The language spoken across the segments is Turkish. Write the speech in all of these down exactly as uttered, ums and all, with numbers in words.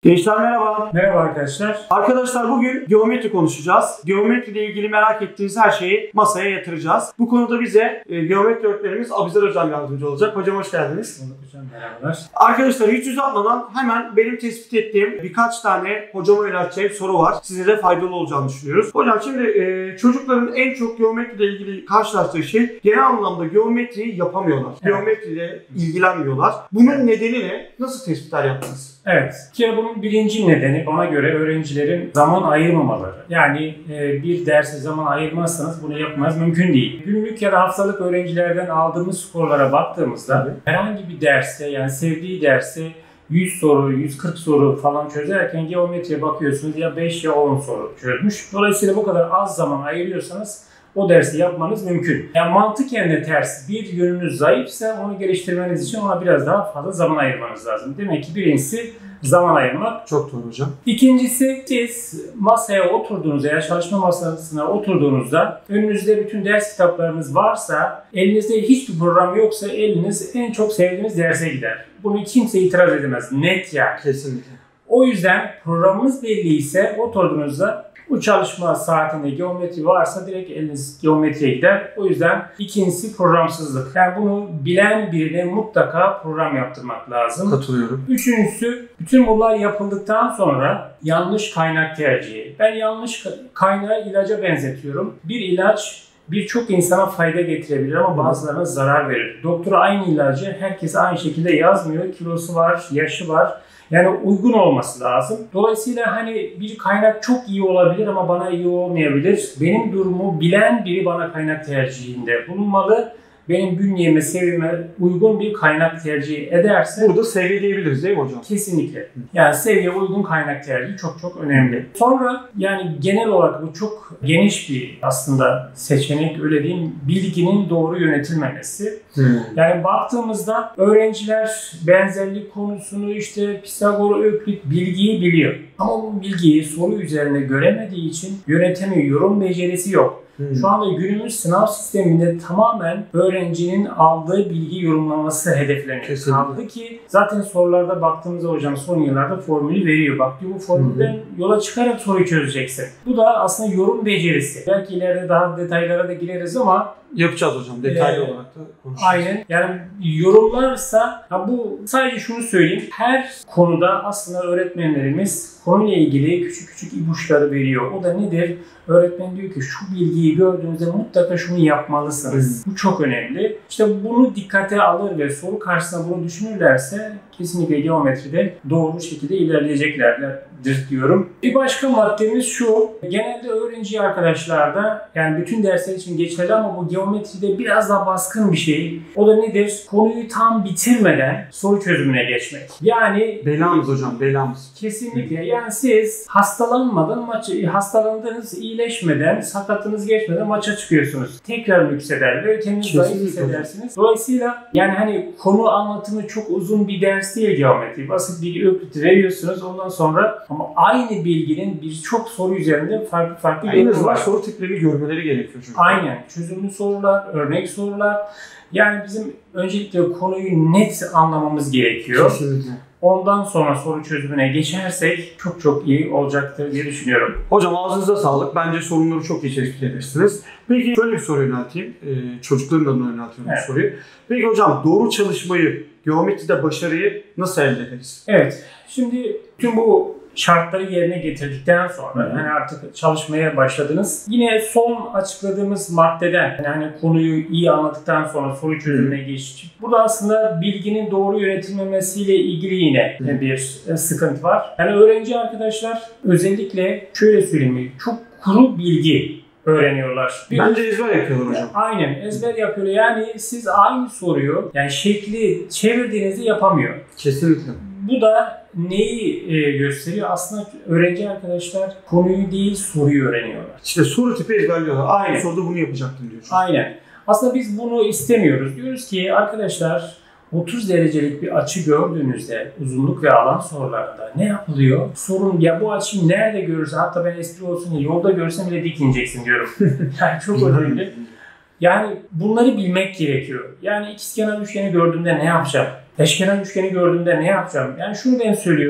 Gençler merhaba. Merhaba arkadaşlar. Arkadaşlar bugün geometri konuşacağız. Geometri ile ilgili merak ettiğiniz her şeyi masaya yatıracağız. Bu konuda bize e, geometri öğretmenimiz Abuzer Hocam yardımcı olacak. Hocam hoş geldiniz. Bulduk hocam, merhabalar. Arkadaşlar hiç uzatmadan hemen benim tespit ettiğim birkaç tane hocama yönelteceğim soru var. Size de faydalı olacağını düşünüyoruz. Hocam şimdi e, çocukların en çok geometri ile ilgili karşılaştığı şey genel anlamda geometriyi yapamıyorlar. Evet. Geometriyle ilgilenmiyorlar. Bunun nedeni ne? Nasıl tespitler yaptınız? Evet. Bir kere bunun birinci nedeni bana göre öğrencilerin zaman ayırmamaları. Yani e, bir derse zaman ayırmazsanız bunu yapmanız mümkün değil. Günlük ya da haftalık öğrencilerden aldığımız skorlara baktığımızda evet. herhangi bir derste yani sevdiği derste yüz soru, yüz kırk soru falan çözerken geometriye bakıyorsunuz ya beş ya on soru çözmüş. Dolayısıyla bu kadar az zaman ayırıyorsanız o dersi yapmanız mümkün. Yani mantıken de ters. Bir yönünüz zayıfsa onu geliştirmeniz için ona biraz daha fazla zaman ayırmanız lazım. Demek ki birincisi zaman ayırmak. Çok doğru hocam. İkincisi siz masaya oturduğunuzda ya çalışma masasına oturduğunuzda önünüzde bütün ders kitaplarınız varsa elinizde hiçbir program yoksa eliniz en çok sevdiğiniz derse gider. Bunu kimse itiraz edemez. Net yani. Kesinlikle. O yüzden programınız belli ise oturduğunuzda bu çalışma saatinde geometri varsa direkt eliniz geometriye gider. O yüzden ikincisi programsızlık. Yani bunu bilen birine mutlaka program yaptırmak lazım. Katılıyorum. Üçüncüsü, bütün bunlar yapıldıktan sonra yanlış kaynak tercihi. Ben yanlış kaynağı ilaca benzetiyorum. Bir ilaç birçok insana fayda getirebilir ama bazılarına zarar verir. Doktor aynı ilacı herkese aynı şekilde yazmıyor. Kilosu var, yaşı var. Yani uygun olması lazım. Dolayısıyla hani bir kaynak çok iyi olabilir ama bana iyi olmayabilir. Benim durumu bilen biri bana kaynak tercihinde bulunmalı. Benim bünyeme, seviyeme uygun bir kaynak tercih ederse... Burada seviye diyebiliriz değil mi hocam? Kesinlikle. Yani seviye uygun kaynak tercihi çok çok önemli. Sonra yani genel olarak bu çok geniş bir aslında seçenek, öyle diyeyim, bilginin doğru yönetilmemesi. Hmm. Yani baktığımızda öğrenciler benzerlik konusunu işte Pisagor, Öklit bilgiyi biliyor. Ama bu bilgiyi soru üzerine göremediği için yönetemiyor, yorum becerisi yok. Hmm. Şu anda günümüz sınav sisteminde tamamen öğrencinin aldığı bilgi yorumlaması hedefleniyor. Kaldı ki zaten sorularda baktığımızda hocam son yıllarda formülü veriyor. Bak diyor bu formülden hmm. yola çıkarak soruyu çözeceksin. Bu da aslında yorum becerisi. Belki ileride daha detaylara da gireriz ama yapacağız hocam. Detaylı ee, olarak da konuşacağız. Aynen. Yani yorumlarsa ha bu sadece şunu söyleyeyim. Her konuda aslında öğretmenlerimiz konuyla ilgili küçük küçük ipuçları veriyor. O da nedir? Öğretmen diyor ki şu bilgiyi gördüğünüzde mutlaka şunu yapmalısınız. Hmm. Bu çok önemli. İşte bunu dikkate alır ve soru karşısında bunu düşünürlerse kesinlikle geometride doğru şekilde ilerleyeceklerdir diyorum. Bir başka maddemiz şu. Genelde öğrenci arkadaşlarda yani bütün dersler için geçerli ama bu geometride biraz daha baskın bir şey. O da nedir? Konuyu tam bitirmeden soru çözümüne geçmek. Yani belamız hocam, belamız. Kesinlikle. Yani siz hastalanmadan maçı hastalandığınız iyileşmeden, sakatınız geçmeden maça çıkıyorsunuz. Tekrar yükseder ve kendinizi zayıf hissedersiniz. Dolayısıyla yani hani konu anlatımı çok uzun bir ders değil geometri. Basit bir ökliti veriyorsunuz ondan sonra ama aynı bilginin birçok soru üzerinde farklı farklı yorumu var. Soru tipleri görmeleri gerekiyor çünkü. Aynen. Çözümlü sorular, örnek sorular. Yani bizim öncelikle konuyu net anlamamız gerekiyor. Kesinlikle. Ondan sonra soru çözümüne geçersek çok çok iyi olacaktır diye düşünüyorum. Hocam ağzınıza sağlık. Bence sorunları çok iyi tespit edersiniz. Peki şöyle bir soru yönelteyim. Ee, çocukların adına yöneltiyorum evet. bu soruyu. Peki hocam doğru çalışmayı, geometride başarıyı nasıl elde ederiz? Evet. Şimdi tüm bu şartları yerine getirdikten sonra Hı-hı. yani artık çalışmaya başladınız. Yine son açıkladığımız maddeden yani hani konuyu iyi anladıktan sonra soru çözümüne geçtik. Burada aslında bilginin doğru yönetilmemesiyle ilgili yine Hı-hı. bir sıkıntı var. Yani öğrenci arkadaşlar özellikle şöyle söyleyeyim, çok kuru bilgi öğreniyorlar. Bir Bence ezber yapıyorlar hocam. Aynen ezber yapıyorlar. Yani siz aynı soruyu yani şekli çevirdiğinizde yapamıyor. Kesinlikle. Bu da neyi e, gösteriyor? Aslında öğrenci arkadaşlar konuyu değil soruyu öğreniyorlar. İşte soru tipi ezberliyorlar. Aynı soruda bunu yapacaktım diyor. Aynen. Aslında biz bunu istemiyoruz. Diyoruz ki arkadaşlar otuz derecelik bir açı gördüğünüzde uzunluk ve alan sorularında ne yapılıyor? Sorun ya bu açıyı nerede görürsen hatta ben espri olsun diye yolda görsem bile dik ineceksin diyorum. Yani çok önemli. Yani bunları bilmek gerekiyor. Yani ikizkenar üçgeni gördüğümde ne yapacağım? Eşkenar üçgeni gördüğümde ne yapacağım? Yani şunu ben söylüyorum.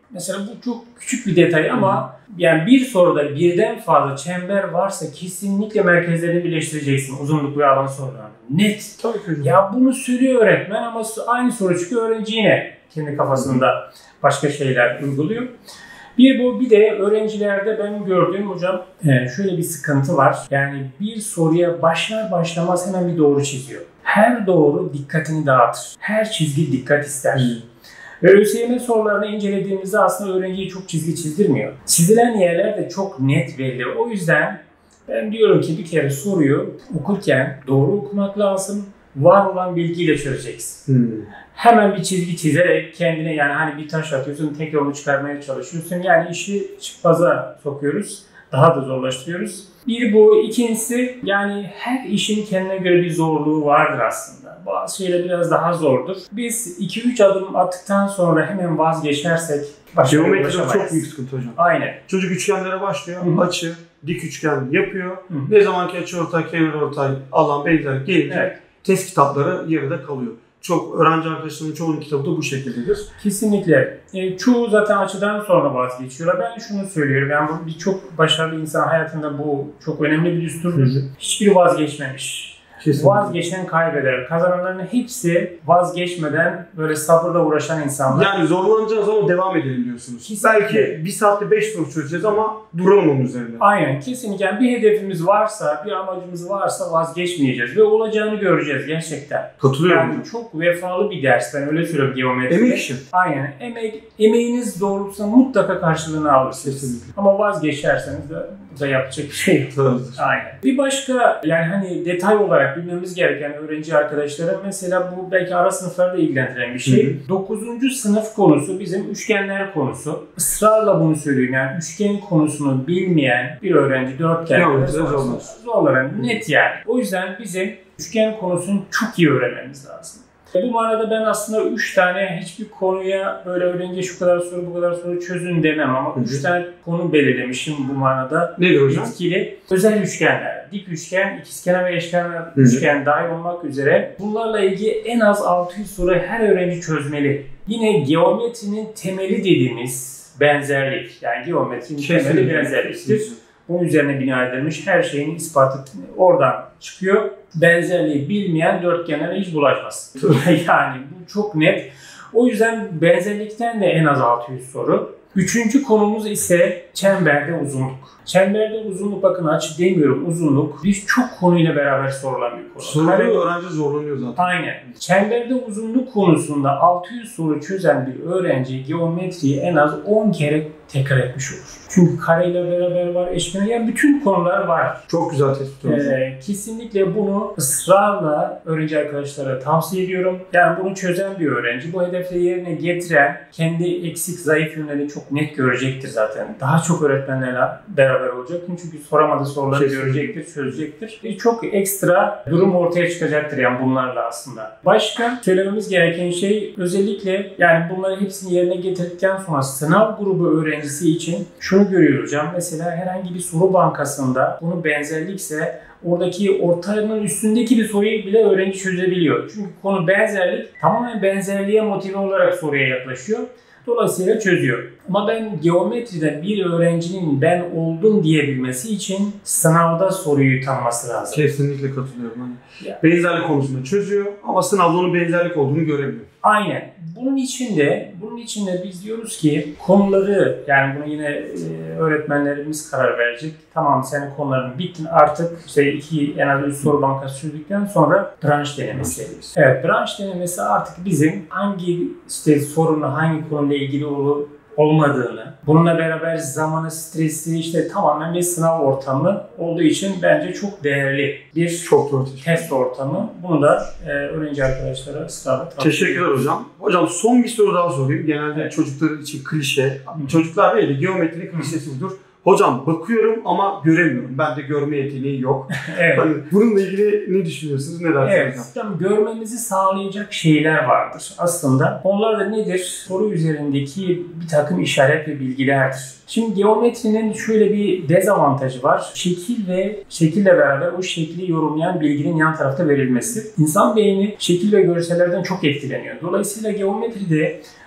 Mesela bu çok küçük bir detay ama yani bir soruda birden fazla çember varsa kesinlikle merkezlerini birleştireceksin uzunluk ve alan sorularında. Net. Tabii ki. Ya bunu söylüyor öğretmen ama aynı soru çıkıyor, öğrenci yine kendi kafasında başka şeyler uyguluyor. Bir bu, bir de öğrencilerde benim gördüğüm hocam şöyle bir sıkıntı var. Yani bir soruya başlar başlamaz hemen bir doğru çiziyor. Her doğru dikkatini dağıtır. Her çizgi dikkat ister. Hmm. Ve ÖSYM sorularını incelediğimizde aslında öğrenciye çok çizgi çizdirmiyor. Çizilen yerler de çok net belli. O yüzden ben diyorum ki bir kere soruyu okurken doğru okumak lazım. Var olan bilgiyle çözeceksin. Hmm. Hemen bir çizgi çizerek kendine, yani hani bir taş atıyorsun, tekrar onu çıkarmaya çalışıyorsun. Yani işi çıkmaza sokuyoruz. Daha da zorlaştırıyoruz. Bir bu. İkincisi, yani her işin kendine göre bir zorluğu vardır aslında. Bazı şeyler biraz daha zordur. Biz iki üç adım attıktan sonra hemen vazgeçersek başarıya ulaşamayız. Çok büyük sıkıntı hocam. Aynen. Çocuk üçgenlere başlıyor. Hı-hı. Açı, dik üçgen yapıyor. Hı-hı. Ne zamanki açı ortay, kenar ortay, alan, benzer gelince evet. Test kitapları yarıda kalıyor. Çok öğrenci arkadaşlarımın çoğunun kitabı da bu şekildedir. Kesinlikle. E, çoğu zaten açıdan sonra vazgeçiyorlar. Ben şunu söylüyorum. Yani birçok başarılı insan hayatında bu çok önemli bir düsturdur. Hiçbiri vazgeçmemiş. Kesinlikle. Vazgeçen kaybeder. Kazananların hepsi vazgeçmeden böyle sabırla uğraşan insanlar. Yani zorlanacağız ama devam edelim diyorsunuz. Kesinlikle. Belki bir saatte beş soru çözeceğiz ama duralım onun üzerinde. Aynen. Kesinlikle. Yani bir hedefimiz varsa, bir amacımız varsa vazgeçmeyeceğiz ve olacağını göreceğiz gerçekten. Katılıyorum. Yani çok vefalı bir ders. Ben öyle söylüyorum geometride. Emek işi. Aynen. Emek, emeğiniz doğrultusunda mutlaka karşılığını alırsınız. Kesinlikle. Ama vazgeçerseniz de da yapacak bir şey yok. Aynen. Bir başka, yani hani detay olarak bilmemiz gereken öğrenci arkadaşlarım, mesela bu belki ara sınıflarda ilgilendiren bir şey. dokuzuncu sınıf konusu bizim üçgenler konusu. Israrla bunu söylüyorum. Yani üçgen konusunu bilmeyen bir öğrenci dörtgen zorlanır. Net yani. O yüzden bizim üçgen konusunu çok iyi öğrenmemiz lazım. Bu manada ben aslında üç tane, hiçbir konuya böyle öğrenince şu kadar soru bu kadar soru çözün demem ama üç tane konu belirlemişim bu manada. Nedir hocam? Etkili özel üçgenler, dik üçgen, ikizkenar ve eşkenar üçgen dahil olmak üzere bunlarla ilgili en az altı yüz soru her öğrenci çözmeli. Yine geometrinin temeli dediğimiz benzerlik, yani geometrinin Kesinlikle. temeli benzerliktir. Bunun üzerine bina edilmiş her şeyin ispatı oradan çıkıyor. Benzerliği bilmeyen dörtgenlere hiç bulaşmaz. Yani bu çok net. O yüzden benzerlikten de en az altı yüz soru. Üçüncü konumuz ise çemberde uzunluk. Çemberde uzunluk, bakın açı demiyorum, uzunluk birçok konuyla beraber sorulan bir konu. Soruyu öğrenci zorlanıyor zaten. Aynen. Çemberde uzunluk konusunda altı yüz soru çözen bir öğrenci geometriyi en az on kere tekrar etmiş olur. Çünkü kareyle beraber var, eşkenar, yani bütün konular var. Çok güzel tespit olmuş. Ee, kesinlikle bunu ısrarla öğrenci arkadaşlara tavsiye ediyorum. Yani bunu çözen bir öğrenci, bu hedefleri yerine getiren, kendi eksik, zayıf yönlerini çok net görecektir zaten. Daha çok öğretmenlerle beraber olacak. Çünkü soramadığı soruları Kesinlikle. görecektir, çözecektir. E, çok ekstra durum ortaya çıkacaktır yani bunlarla aslında. Başka söylememiz gereken şey, özellikle yani bunları hepsini yerine getirdikten sonra sınav grubu öğrencisi için şunu görüyoruz hocam. Mesela herhangi bir soru bankasında bunun benzerlikse oradaki ortanın üstündeki bir soruyu bile öğrenci çözebiliyor. Çünkü konu benzerlik, tamamen benzerliğe motive olarak soruya yaklaşıyor. Dolayısıyla çözüyor. Ama ben geometriden bir öğrencinin ben oldum diyebilmesi için sınavda soruyu tanıması lazım. Kesinlikle katılıyorum. Yani benzerlik konusunda çözüyor ama sınavda onun benzerlik olduğunu göremiyor. Aynen. Bunun için de, bunun için de biz diyoruz ki konuları, yani bunu yine e, öğretmenlerimiz karar verecek. Tamam, senin konuların bittin artık, işte iki en az üç soru bankası çözdükten sonra branş denemesi. Evet, branş denemesi artık bizim hangi işte sorunla, hangi konuyla ilgili olup olmadığını, bununla beraber zamanı, stresi, işte tamamen bir sınav ortamı olduğu için bence çok değerli bir çok doğru. test ortamı. Bunu da e, öğrenci arkadaşlara ısrarla tavsiye ediyorum. Teşekkürler hocam. Hocam son bir soru daha sorayım. Genelde evet. çocuklar için klişe. Hı. Çocuklar değil de geometri klişesi budur. Hocam bakıyorum ama göremiyorum. Bende görme yeteneği yok. Evet. Hani bununla ilgili ne düşünüyorsunuz? Ne dersiniz evet. hocam? Görmemizi sağlayacak şeyler vardır aslında. Onlar da nedir? Soru üzerindeki bir takım işaret ve bilgilerdir. Şimdi geometrinin şöyle bir dezavantajı var. Şekil ve şekille beraber o şekli yorumlayan bilginin yan tarafta verilmesi. İnsan beyni şekil ve görsellerden çok etkileniyor. Dolayısıyla geometride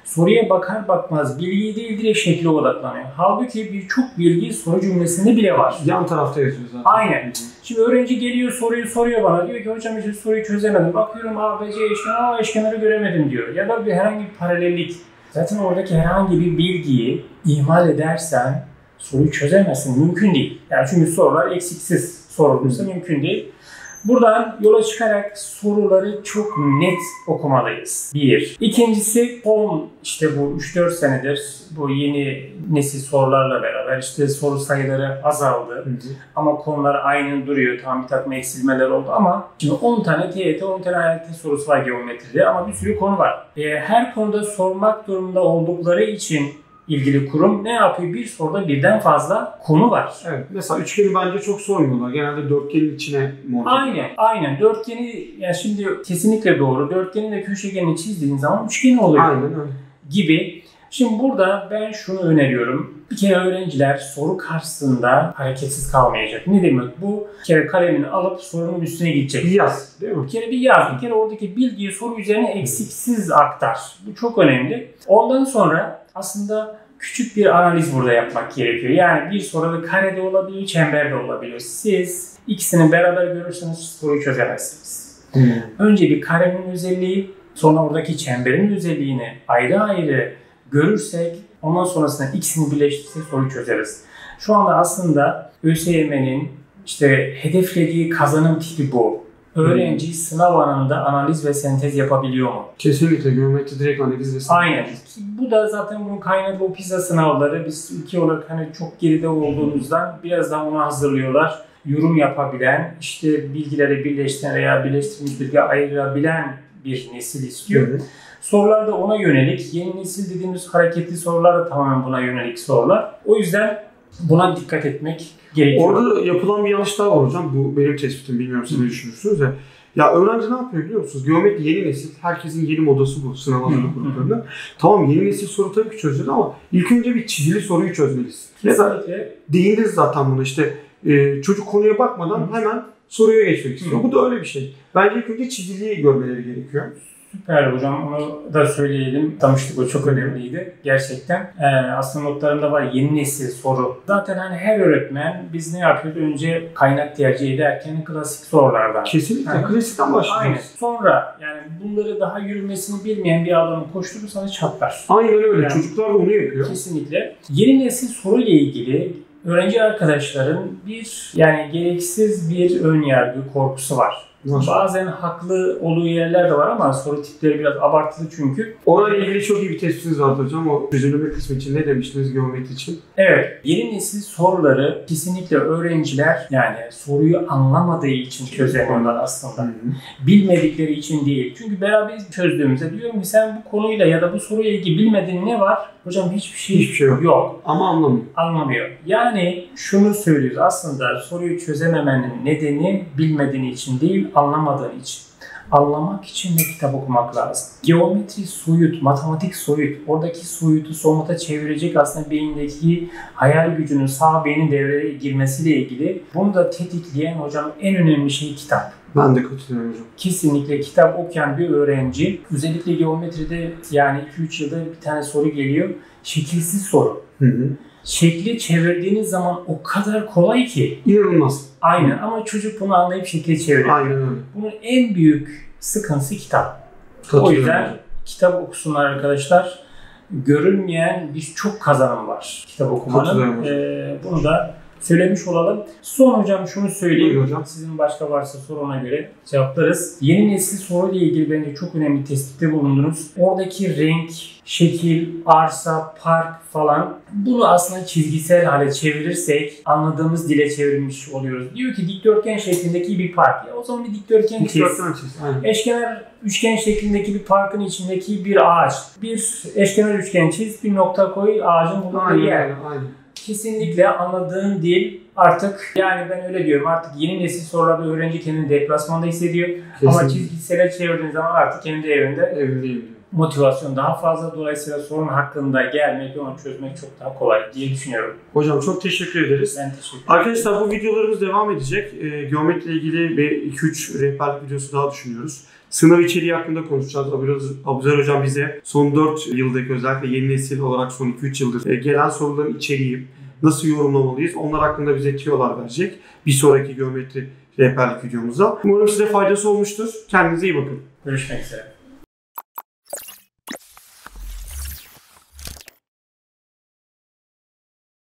soruya bakar bakmaz bilgiyi değil direkt şekle odaklanıyor. Halbuki birçok bilgi soru cümlesinde bile var. Yan tarafta yazıyor zaten. Aynen. Şimdi öğrenci geliyor soruyu soruyor bana. Diyor ki hocam işte soruyu çözemedim. Bakıyorum A, B, C eşkenar, A eşkenarı göremedim diyor. Ya da bir herhangi bir paralellik. Zaten oradaki herhangi bir bilgiyi ihmal edersen soruyu çözemezsin. Mümkün değil. Yani çünkü sorular eksiksiz sorulursa mümkün değil. Buradan yola çıkarak soruları çok net okumalıyız. Bir. İkincisi son işte bu üç dört senedir bu yeni nesil sorularla beraber işte soru sayıları azaldı. Hı hı. Ama konular aynı duruyor. Tam bir takım eksilmeler oldu ama şimdi on tane T Y T, on tane A Y T sorusu var geometride ama bir sürü konu var. E, her konuda sormak durumunda oldukları için ilgili kurum ne yapıyor? Bir soruda birden fazla konu var. Evet. Mesela üçgeni bence çok sormuyorlar. Genelde dörtgenin içine monte. Aynen. Aynen. Dörtgeni yani şimdi kesinlikle doğru. Dörtgenin de köşegenini çizdiğin zaman üçgen oluyor. Aynen öyle. Gibi. Şimdi burada ben şunu öneriyorum. Bir kere öğrenciler soru karşısında hareketsiz kalmayacak. Ne demek bu? Bir kere kalemini alıp sorunun üstüne gidecek. Bir yaz, değil mi? Bir kere bir yaz. Bir kere oradaki bilgiyi soru üzerine eksiksiz aktar. Bu çok önemli. Ondan sonra aslında küçük bir analiz burada yapmak gerekiyor. Yani bir soruda karede olabilir, çemberde olabilir. Siz ikisini beraber görürseniz soruyu çözemezsiniz. Hmm. Önce bir karenin özelliği, sonra oradaki çemberin özelliğini ayrı ayrı görürsek, ondan sonrasında ikisini birleştirirsek soruyu çözeriz. Şu anda aslında ÖSYM'nin işte hedeflediği kazanım tipi bu. Öğrenci hmm. sınav anında analiz ve sentez yapabiliyor mu? Kesinlikle geometri direkt analiz ve sentez. Aynen. Bu da zaten bunun kaynağı bu PISA sınavları. Biz ülke olarak hani çok geride olduğumuzdan biraz daha ona hazırlıyorlar. Yorum yapabilen, işte bilgileri birleştiren veya birleştirilmiş bilgi ayırabilen bir nesil istiyor. Hı hı. Sorular da ona yönelik. Yeni nesil dediğimiz hareketli sorular da tamamen buna yönelik sorular. O yüzden buna dikkat etmek gerekiyor. Orada yapılan bir yanlış daha var hocam. Bu benim tespitim. Bilmiyorum siz ne düşünürsünüz ya. Ya öğrenci ne yapıyor biliyor musunuz? Geometri yeni nesil. Herkesin yeni modası bu sınav hazırlık gruplarında. Tamam yeni nesil soru tabii ki çözeceğiz ama ilk önce bir çizili soruyu çözmeliyiz. Kesinlikle. Değindiniz zaten buna işte e, çocuk konuya bakmadan Hı. hemen soruya geçmek istiyor. Hı. Bu da öyle bir şey. Bence ilk önce çiziliyi görmeleri gerekiyor. Süper hocam, onu da söyleyelim. Tanıştık, o çok önemliydi gerçekten. Ee, aslında notlarımda var yeni nesil soru. Zaten hani her öğretmen biz ne yapıyordu? Önce kaynak tercih ederken klasik sorulardan. Kesinlikle yani, klasikten başlıyoruz. Aynen. Sonra yani bunları daha yürümesini bilmeyen bir adamı koşturursanız çatlar. Aynen öyle. Yani, çocuklar da onu yapıyor. Kesinlikle. Yeni nesil soruyla ilgili öğrenci arkadaşların bir yani gereksiz bir ön yargı, korkusu var. Nasıl? Bazen haklı olduğu yerler de var ama soru tipleri biraz abartılı çünkü. Onunla ilgili çok iyi bir tespitiniz vardı hocam. O çözümleme kısmı için ne demiştiniz geometri için? Evet. Yeni nesil soruları kesinlikle öğrenciler yani soruyu anlamadığı için çözemiyorlar aslında. Hı-hı. Bilmedikleri için değil. Çünkü beraber çözdüğümüzde diyorum ki sen bu konuyla ya da bu soruyla ilgili bilmediğin ne var? Hocam hiçbir şey, hiçbir şey yok. yok. Ama anlamıyor. Anlamıyor. Yani şunu söylüyoruz aslında soruyu çözememenin nedeni bilmediğin için değil, anlamadığın için. Anlamak için de kitap okumak lazım. Geometri soyut, matematik soyut. Oradaki soyutu somuta çevirecek aslında beyindeki hayal gücünün sağ beynin devreye girmesiyle ilgili. Bunu da tetikleyen hocam en önemli şey kitap. Ben de katılıyorum hocam. Kesinlikle kitap okuyan bir öğrenci, özellikle geometride yani iki üç yılda bir tane soru geliyor. Şekilsiz soru. Hı hı. Şekli çevirdiğiniz zaman o kadar kolay ki. İnanılmaz. Aynen ama çocuk bunu anlayıp şekli çeviriyor. Aynen öyle. Bunun en büyük sıkıntısı kitap. O yüzden kitap okusunlar arkadaşlar. Görünmeyen bir çok kazanım var kitap okumanın. Ee, bunu da söylemiş olalım. Son hocam şunu söyleyeyim. Hocam. Sizin başka varsa soruna göre cevaplarız. Yeni nesil soruyla ilgili bence çok önemli tespitte bulundunuz. Oradaki renk, şekil, arsa, park falan bunu aslında çizgisel hale çevirirsek anladığımız dile çevirmiş oluyoruz. Diyor ki dikdörtgen şeklindeki bir park. Ya o zaman bir dikdörtgen çiz. Eşkenar üçgen şeklindeki bir parkın içindeki bir ağaç. Bir eşkenar üçgen çiz, bir nokta koy, ağacın bulunduğu yer. Aynen, aynen. Kesinlikle anladığın dil artık yani ben öyle diyorum artık yeni nesil sorularda öğrenci kendini deplasmanda hissediyor. Kesinlikle. Ama çizgisele çevirdiğin zaman artık kendi evinde evindeyim diyor. motivasyon daha fazla. Dolayısıyla sorun hakkında gelmek ve onu çözmek çok daha kolay diye düşünüyorum. Hocam çok teşekkür ederiz. Ben teşekkür ederim. Arkadaşlar bu videolarımız devam edecek. E, geometri ile ilgili bir iki üç rehberlik videosu daha düşünüyoruz. Sınav içeriği hakkında konuşacağız. Abuzer Hocam bize son dört yıldaki özellikle yeni nesil olarak son iki üç yıldır e, gelen soruların içeriği nasıl yorumlamalıyız onlar hakkında bize tiyolar verecek. Bir sonraki geometri rehberlik videomuzda. Umarım size faydası olmuştur. Kendinize iyi bakın. Görüşmek üzere.